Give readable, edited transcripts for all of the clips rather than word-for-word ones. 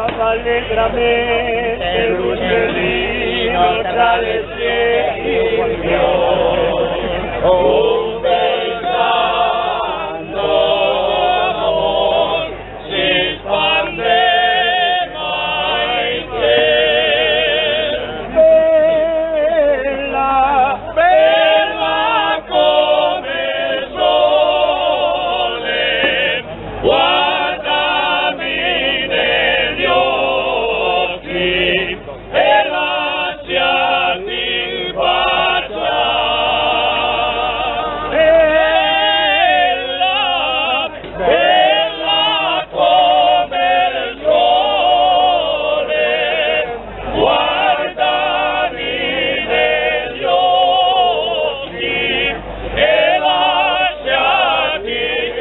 Alegremente Lucerino tra le cielo, un bel canto d'amor si spandeva in cielo. Bella, bella come il sole, guardami negli occhi e lasciati baciare. Bella, bella come il sole, guardami negli occhi e lasciati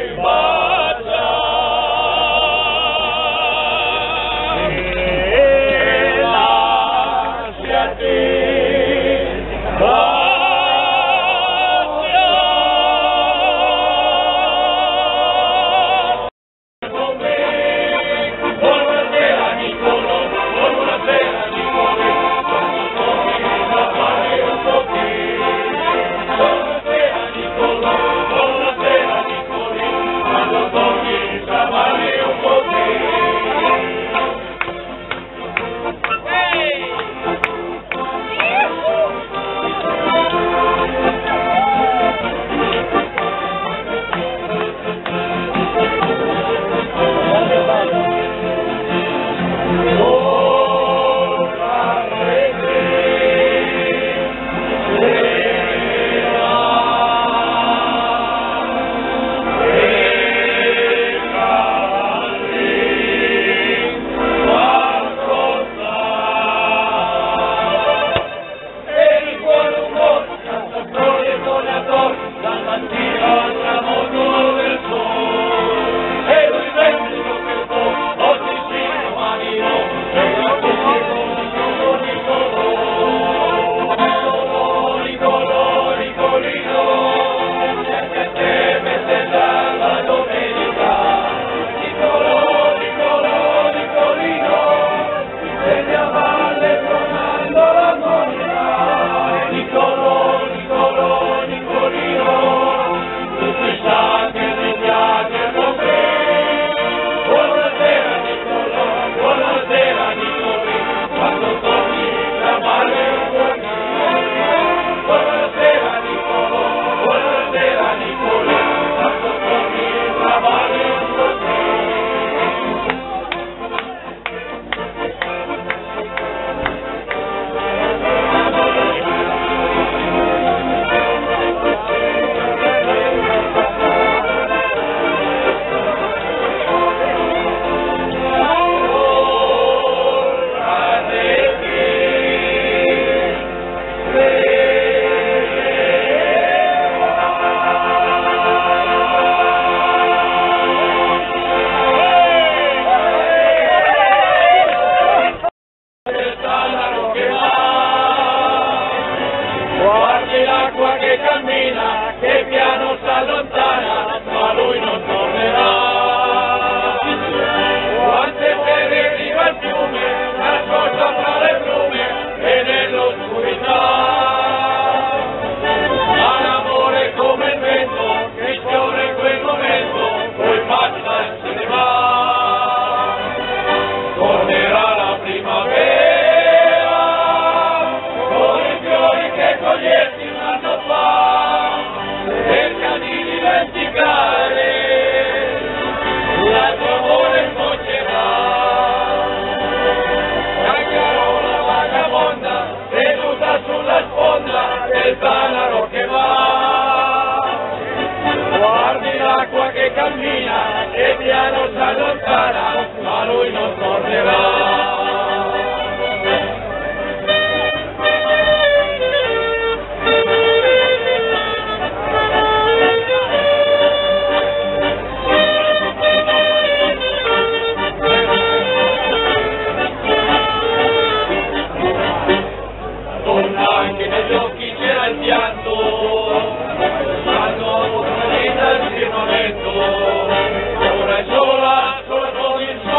L'acqua che cammina, che piano s'allontana, ma lui non tornerà. Quante sere arriva il fiume, nascosto fra le brume e nell'oscurità. Ma l'amore come il vento, che sfiora in quel momento, poi passa e se ne va. Tornerà la primavera, con i fiori che coglietti un anno fa, cerca di dimenticare, la tua amore sfocerà. La carola vagabonda, seduta sulla sponda del Tanaro che va. Guardi l'acqua che cammina e piano s'allontana, ma lui non tornerà. Anche negli occhi c'era il pianto, quando la vita il firmamento, ora è sola, sola con il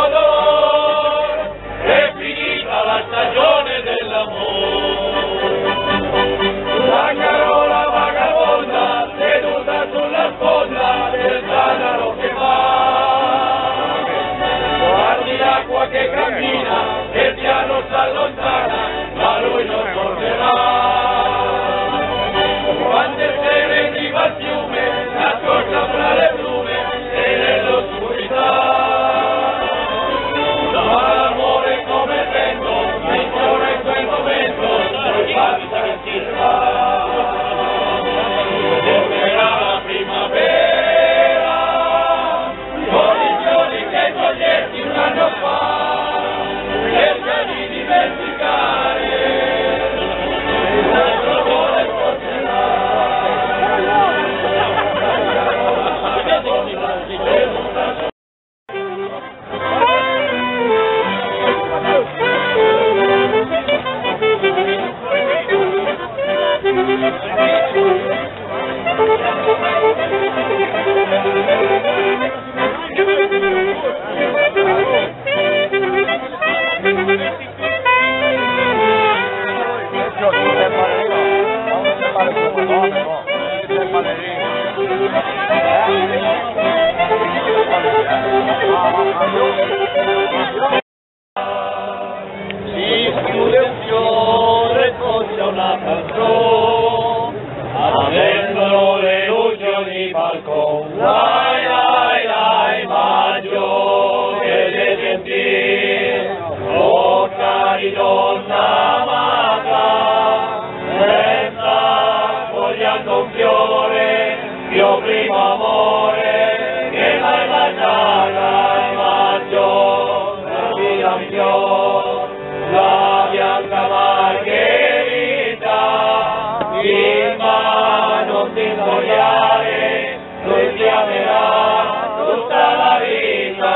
Signor, la bianca margherita, in mano ti spogliare, lui ti amerà tutta la vita.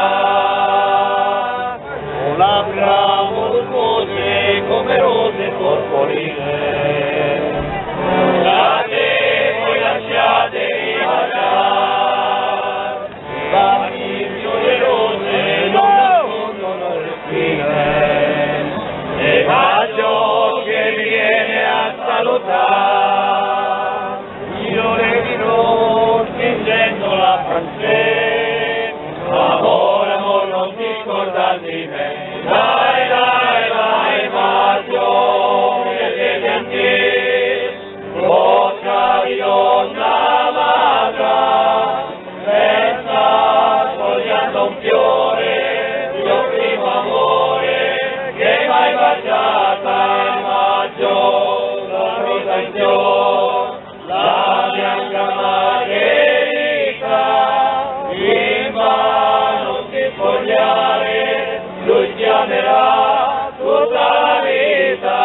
Un labbra volumose come rose porporine, da te poi lasciate ribaciare, baci generose non nascondono le spine, e bacio che viene a salutare, io le dirò stringendo la francese, amore, amore, non ti scordar di me, dai, dai, dai, bacio che te senti, bocca di donna magra, senza spogliando un fiore, io primo amore che m'hai baciata in maggio, la rosa in fiore, la bianca margherita, in mano ti spogliare, lui ti amerà tutta la vita.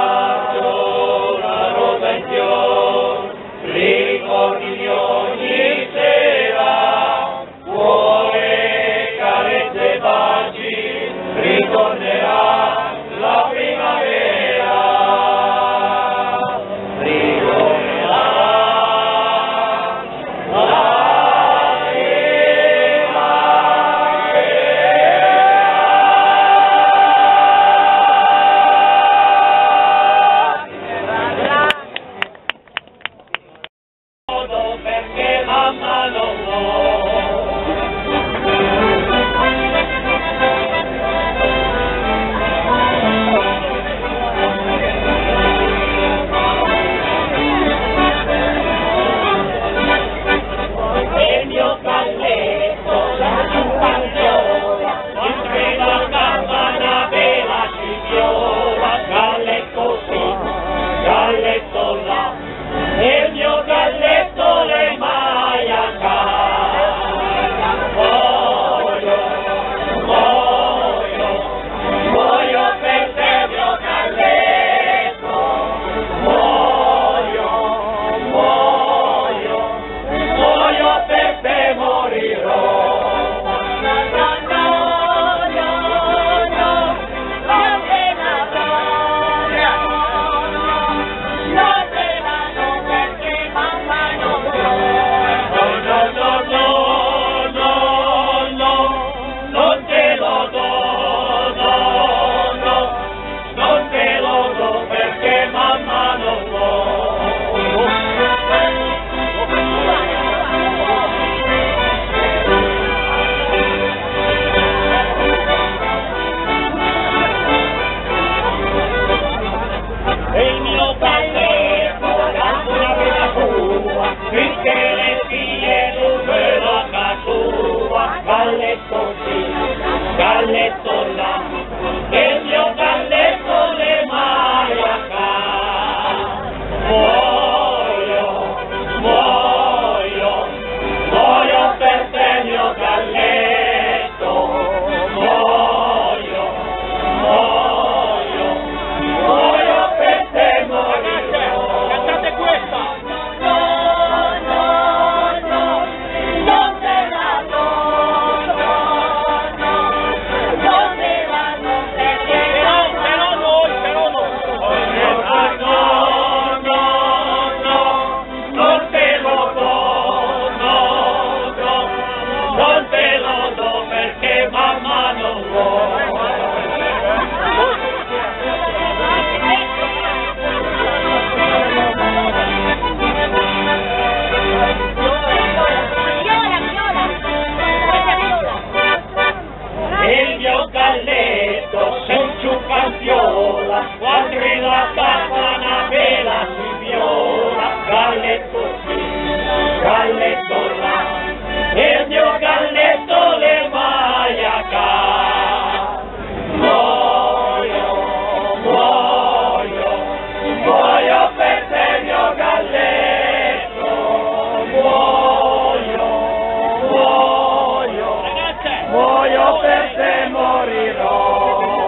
La rosa in fiore, ricordi di ogni sera, cuore, carezze e baci, ritornerà la primavera. Ritornerà la perché mamma non il mio calletto, la ciupagliola, mentre la campana vela ci viola, galletto sì, galletto là, e il mio galletto le mai a casa. Muoio per te mio galletto, muoio per te morirò. Galletto sì, galletto là, e il mio galletto le mai a casa. Muoio per te mio galletto, muoio per te morirò. Cantate questa! Quando la campana vela si viola, galletto sì, galletto là, e il mio galletto le mai a casa. Muoio per te mio galletto, muoio per te morirò.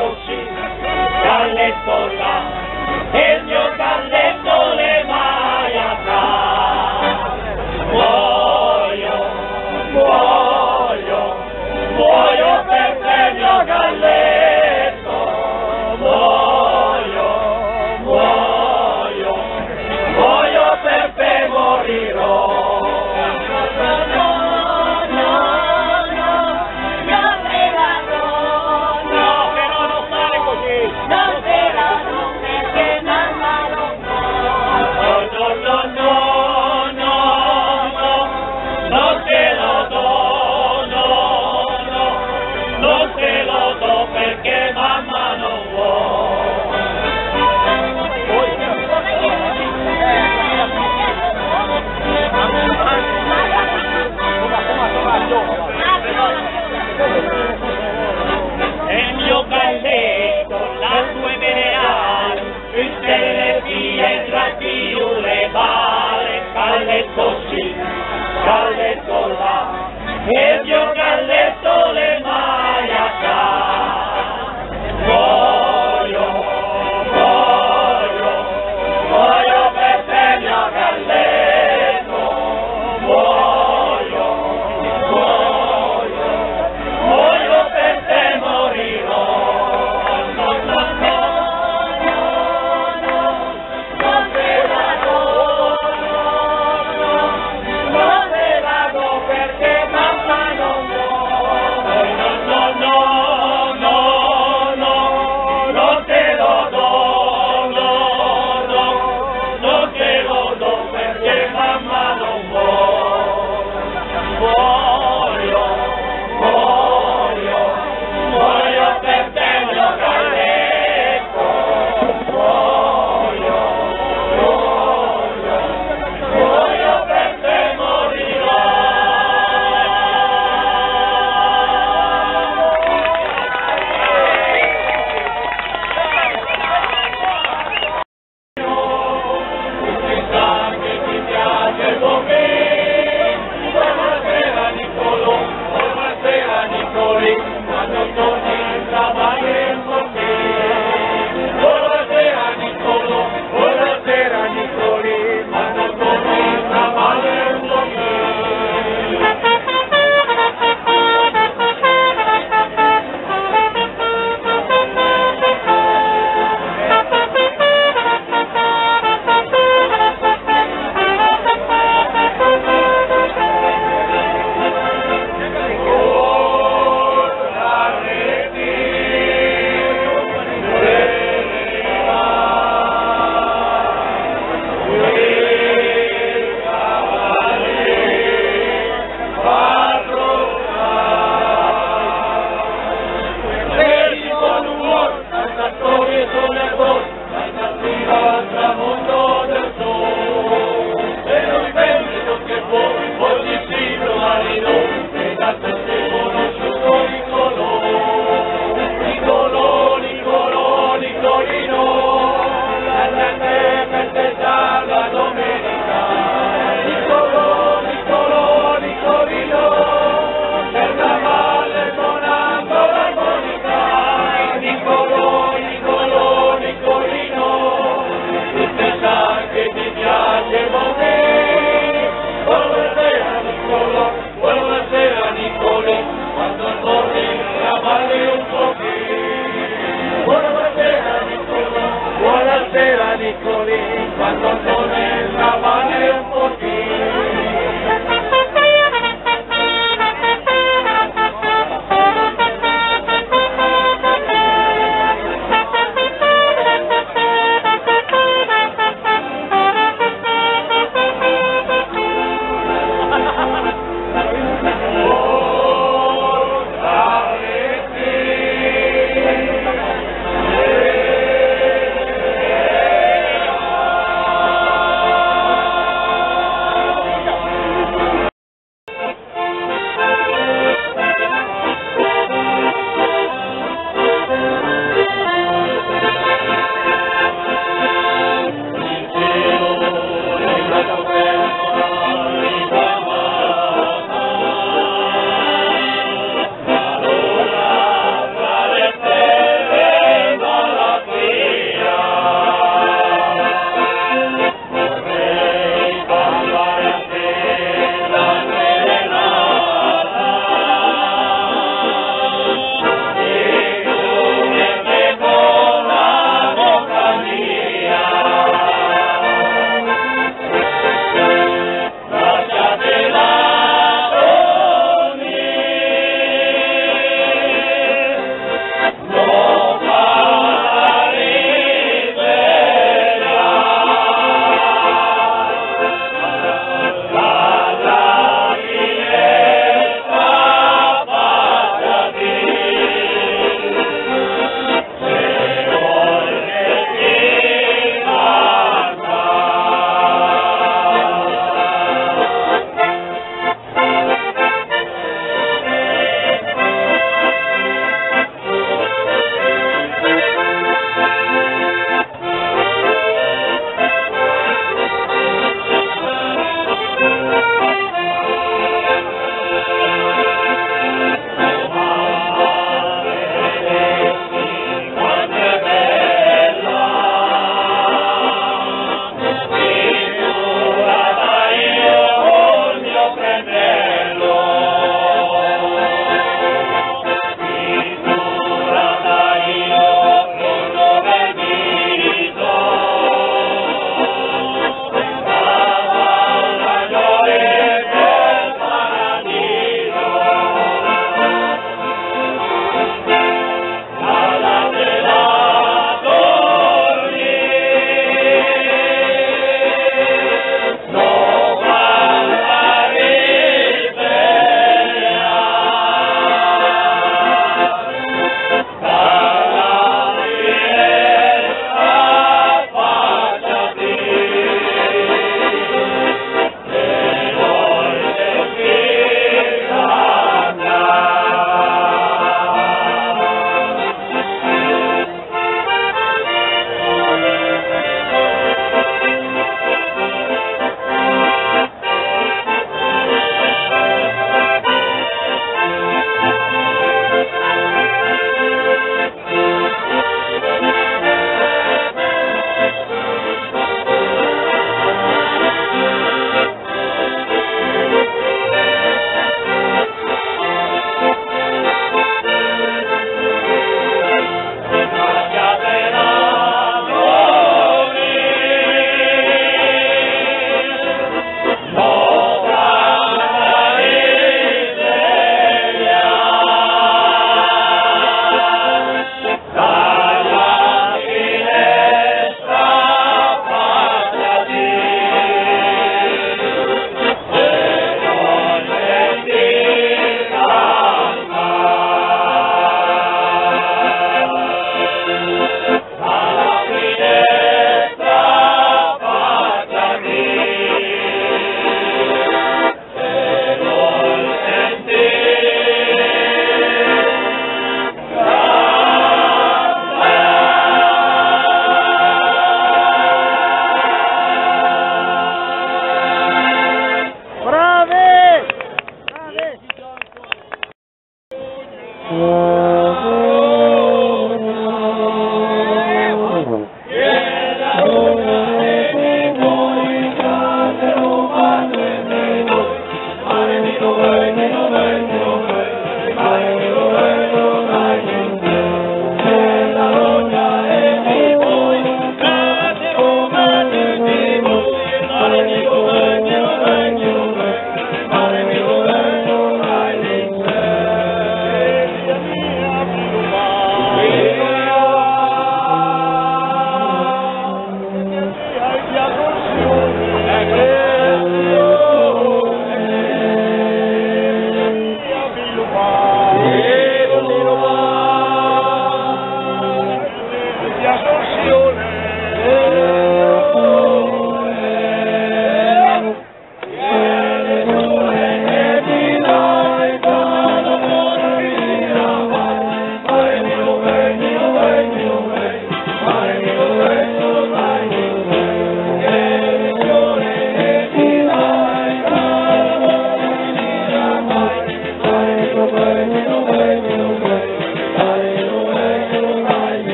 Galletto sì, Galletto là, e il mio Galletto le maiaca. Muoio per te mio Galletto, muoio per te morirò. Perché mamma non vuole. El mio Galletto, la sue venerali, tutte le figlie tra più le vale, Galletto sì, Galletto là, e il mio